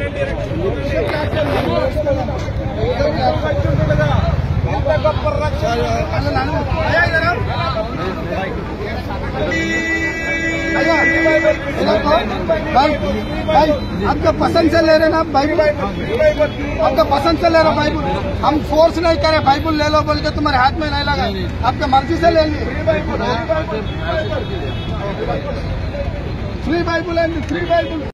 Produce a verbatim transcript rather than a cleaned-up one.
भाई भाई आपका पसंद से ले रहे ना बाइबल, आपका पसंद से ले रहे बाइबल। हम फोर्स नहीं करे बाइबल ले लो बोल के तुम्हारे हाथ में नहीं लगा, आपके मर्जी से लेंगे। फ्री बाइबल है, फ्री बाइबल।